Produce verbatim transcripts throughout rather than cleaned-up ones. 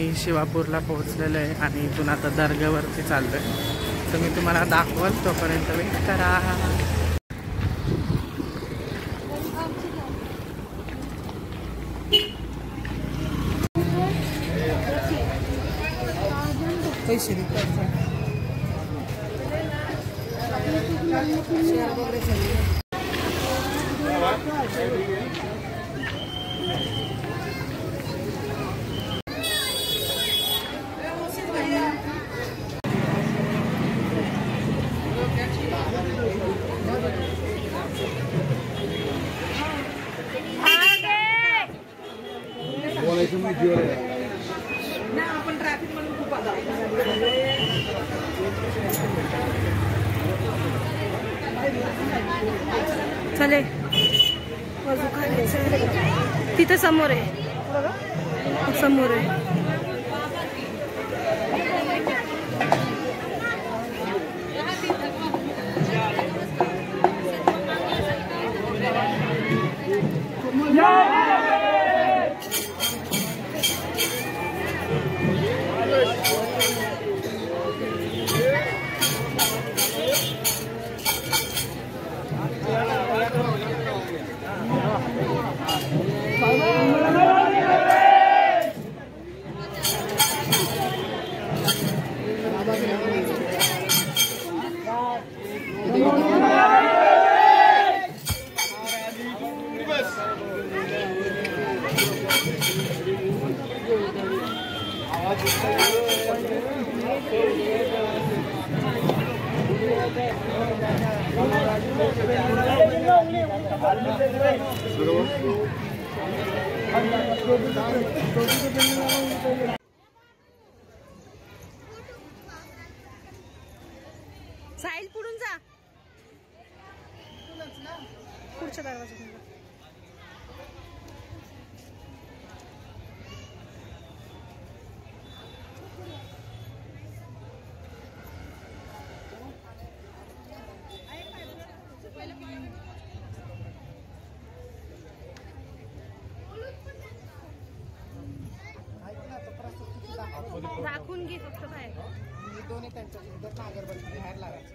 आम्ही शिवापूरला पोहोचलेलो आहे आणि इथून आता दर्ग्यावरती चाललो आहे, तर मी तुम्हाला दाखवाल, तोपर्यंत वेट करा. पैसे चले तिथे समोर आहे, समोर आहे. साहिल पुढून जा, पुढच्या दरवाजातून. दाखवून घे फक्त बाहेर. दोन्ही त्यांच्या नागरबत्ती बाहेर लागायचं.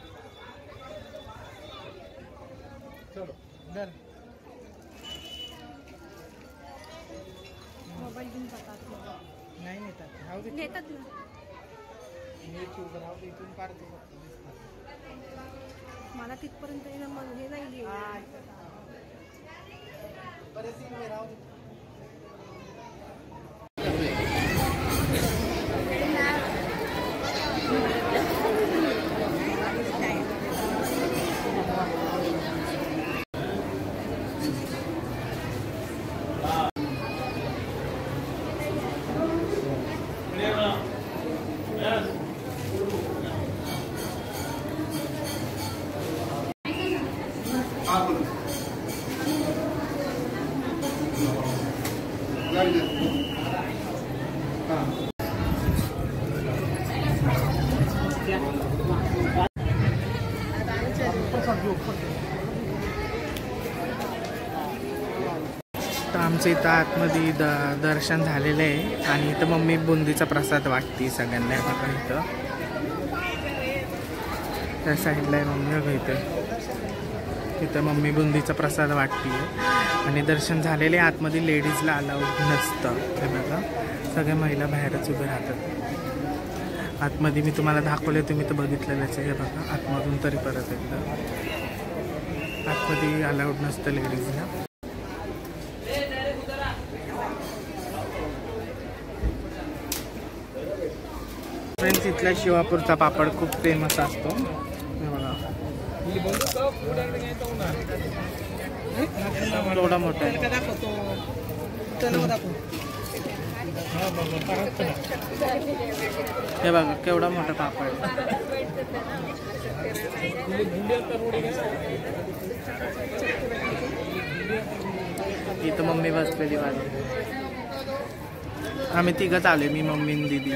मोबाईल घेऊन जातात, नाही नेतात, नेतात ना. इथून काढतो, मला तिथपर्यंत येणं मग हे नाही. तर आमचं इथं आतमध्ये द दर्शन झालेलं आहे आणि इथं मम्मी बुंदीचा प्रसाद वाटते सगळ्यांना. बघा इथं त्या साईडला आहे मम्मी, बघा इथं इथं मम्मी बुंदीचा प्रसाद वाटते आणि दर्शन झालेले. आतमध्ये लेडीजला अलाउड नसतं, हे बघा सगळ्या महिला बाहेरच उभे राहतात. आतमध्ये मी तुम्हाला दाखवले, तुम्ही तर बघितलेलंच आहे. हे बघा आतमधून तरी परत एकदा, आतमध्ये अलाउड नसतं लेडीजला. फ्रेंड्स, इथला शिवापूरचा पापड खूप फेमस असतो. थोडा मोठा आहे, हे बघा केवढा मोठा पापड. इथं मम्मी बसलेली बाजू, आम्ही तिघंच आले, मी मम्मी आणि दीदी.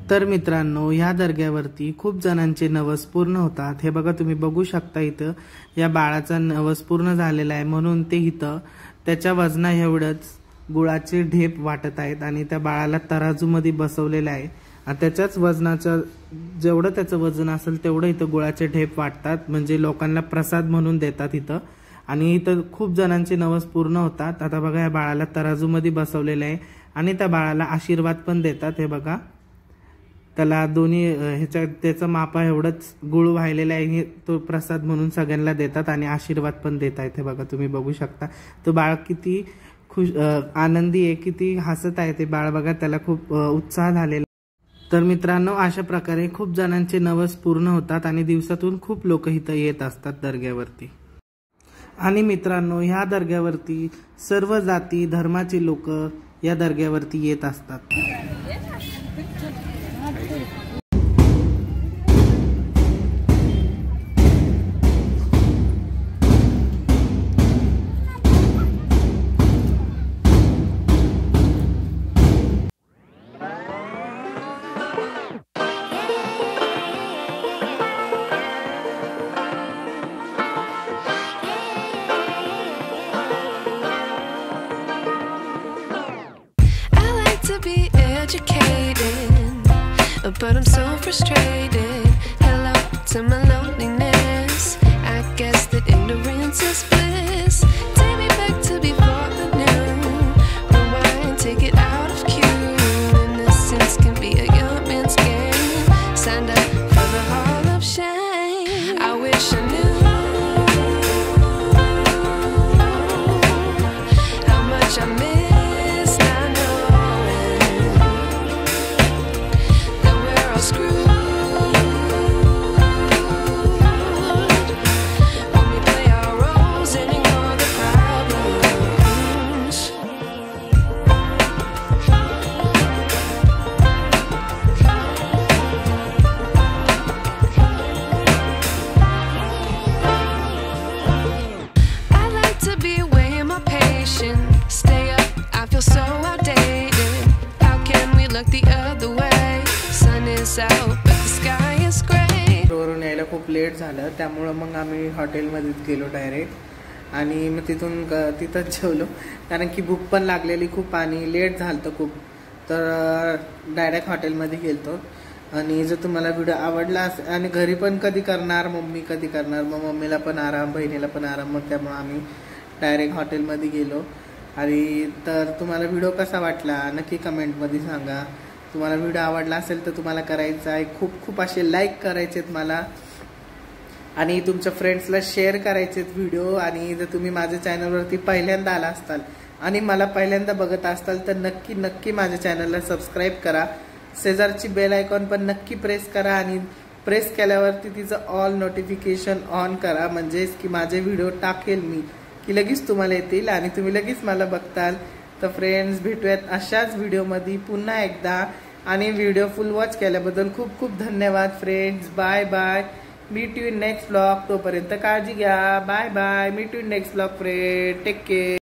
तर मित्रांनो, ह्या दर्ग्यावरती खूप जणांचे नवस पूर्ण होतात. हे बघा, तुम्ही बघू शकता इथं या बाळाचा नवस पूर्ण झालेला आहे, म्हणून ते इथं त्याच्या वजना एवढंच गुळाचे ढेप वाटत आहेत आणि त्या बाळाला तराजूमध्ये बसवलेलं आहे. आणि त्याच्याच वजनाचं जेवढं त्याचं वजन असेल तेवढं इथं गुळाचे ढेप वाटतात, म्हणजे लोकांना प्रसाद म्हणून देतात इथं. आणि इथं खूप जणांचे नवस पूर्ण होतात. आता बघा, या बाळाला तराजूमध्ये बसवलेलं आहे आणि त्या बाळाला आशीर्वाद पण देतात. हे बघा, त्याला दोन्ही ह्याच्या त्याचं मापा एवढंच गुळ वाहिलेलं आहे, तो प्रसाद म्हणून सगळ्यांना देतात आणि आशीर्वाद पण देत आहेत. हे बघा, तुम्ही बघू शकता तो बाळ किती खुश आनंदी आहे, किती हसत आहे ते बाळ. बघा, त्याला खूप उत्साह झालेला. तर मित्रांनो, अशा प्रकारे खूप जणांचे नवस पूर्ण होतात आणि दिवसातून खूप लोक इथं येत असतात दर्ग्यावरती. आणि मित्रांनो, ह्या दर्ग्यावरती सर्व जाती धर्माचे लोक या दर्ग्यावरती येत असतात. But I'm so frustrated. Hello to my loneliness. I guess that ignorance is bliss. Take me back to before the new. Rewind, take it out of cue. Innocence can be a young man's game. Signed up for the hall of shame. I wish I knew how much I miss. वरून यायला खूप late झालं, त्यामुळं मग आम्ही हॉटेलमध्येच गेलो direct आणि मग तिथून तिथंच जेवलो, कारण की भूक पण लागलेली खूप आणि लेट झालं तर खूप. तर डायरेक्ट हॉटेलमध्ये गेलतो. आणि जर तुम्हाला व्हिडिओ आवडला असेल, आणि घरी पण कधी करणार, मम्मी कधी करणार, मग मम्मीला पण आराम, बहिणीला पण आराम, मग त्यामुळे आम्ही डायरेक्ट हॉटेलमध्ये गेलो. आणि तर तुम्हाला व्हिडिओ कसा वाटला नक्की कमेंटमध्ये सांगा. तुम्हाला व्हिडिओ आवडला असेल तर तुम्हाला करायचं आहे खूप खूप असे लाईक करायचे आहेत मला, आणि तुमच्या फ्रेंड्सला शेअर करायचे आहेत व्हिडिओ. आणि जर तुम्ही माझ्या चॅनलवरती पहिल्यांदा आला असताल आणि मला पहिल्यांदा बघत असताल तर नक्की नक्की माझ्या चॅनलला सबस्क्राईब करा. शेजारची बेल आयकॉन पण नक्की प्रेस करा आणि प्रेस केल्यावरती तिचं ऑल नोटिफिकेशन ऑन करा, म्हणजेच की माझे व्हिडिओ टाकेल मी की लगेच तुम्हाला येतील आणि तुम्ही लगेच मला बघताल. तर फ्रेंड्स, भेटूयात अशाच व्हिडिओमध्ये पुन्हा एकदा. आणि व्हिडिओ फुल वॉच केल्याबद्दल खूप खूप धन्यवाद friends. Bye bye, meet you in next blog. तोपर्यंत काळजी घ्या. Bye bye, meet you in next blog friend. Take care.